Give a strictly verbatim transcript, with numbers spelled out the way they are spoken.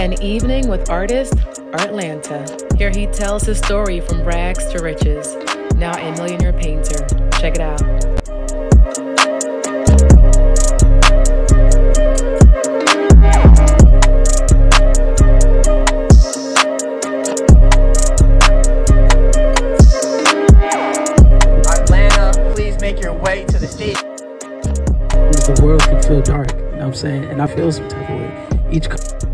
An Evening with Artist, Artlanta. Here he tells his story from rags to riches. Now a millionaire painter. Check it out. Artlanta, please make your way to the stage. The world can feel dark, you know what I'm saying? And I feel some type of way. Each